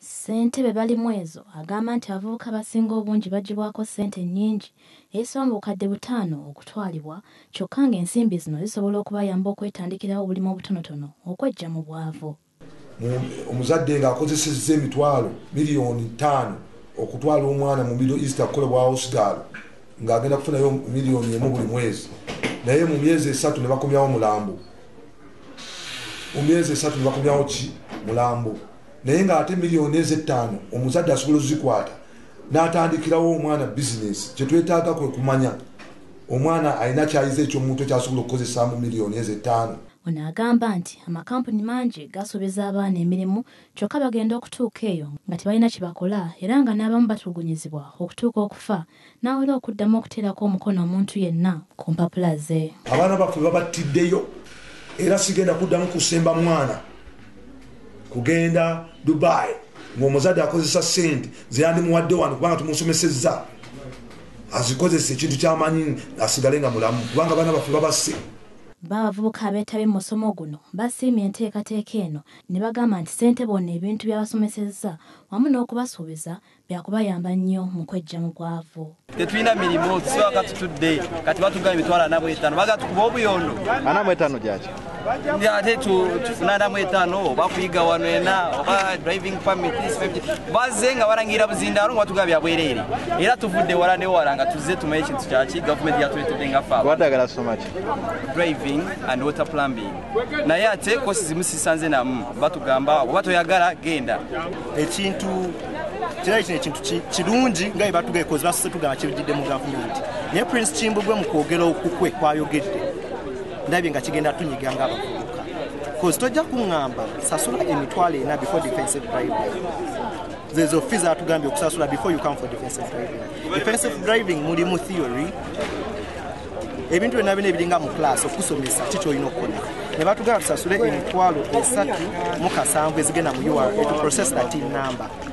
Ssentebe balimu ezo agamba nti abavubuka abasinga obungi bagibwako ssente nnyingi eyisibwa mu bukadde 5 okutwalibwa kyokka ng'ensimbi zino zisobola okubayamba okwetandikirawo obulimu obutonotono okweggya mu bwavu. Omuzadde ng'akozesezza emitwalo miliyoni 5 okutwala omwana mu Middle East akolebwa hospital ng'agenda kufunayo miliyoni 1 buli mwezi, naye mu myezi 3 ne bakomyawo mulambo. Mu myezi 3 ne bakomyawo mulambo. Naye ng'ate miliyoni 5 omuzadde asobola ozikwata n'atandikirawo omwana bizinesi. Kye twetaaga kwe kumanya omwana alina kyayize eky'omuntu ekyasobola okukozesaamu miliyoni 5. Ono agamba nti amakampuni mangi gasuubiza abaana emirimu kyokka bagenda okutuuka eyo nga tebalina kye bakola era nga n'abamu batulugunyizibwa okutuuka okufa n'awera okuddamu okuteerako omukono omuntu yenna ku mpapula ze. Abaana baffe babattiddeyo era sigenda kuddamu kusemba mwana kugenda Dubai ng'omuzadde akozesa ssente zeyandimuwadde wano kubanga tumusomesezza azikozesa ekintu ky'amanyi asigale nga mulamu kubanga abaana baffe babasse. Babavubuka abeetabye mu musomo guno basiimye enteekateeka eno ne bagamba nti ssente bonna ebintu by'abasomesezza wamu n'okubasuubiza byakubayamba nnyo mu kweggya mu bwavu. Tetulina mirimu tusooka tutudde kati batugamba emitwalo 45 baga tukuba obuyondo 45 gyaki ate tufuna 45 oba kuyiga wano ena oba driving permit bazze nga barangira buzindaalo nga batugamba byabwereere era tuvudde wala ne wala nga tuzze tumaye ekintu kyaki gavumenti yatuletedde nga ffe wadagala kusoma ki driving and water plumbing naye ate kosi zimu sisanze namu batugamba oba toyagala genda ekintu kirali kino ekintu kirungi nga bwe batugaye kozi basose tugamba kibijjidde mu gavumenti naye Prince Kimbugwe mu kwogera okukwe kwayogedde ndabye nga kigenda tunyiga nga abavubuka kozi tojja kuŋŋamba sasula emitwalo 4 before defensive driving. Zezo fees atugambye okusasula before you come for defensive driving. Defensive driving mulimu theory ebintu byonna bino ebiringa mu class okusomesa kiki olina okukola ne batugamba tusasule emitwalo 3 mu 7 ezigenda mu URA to process that in number.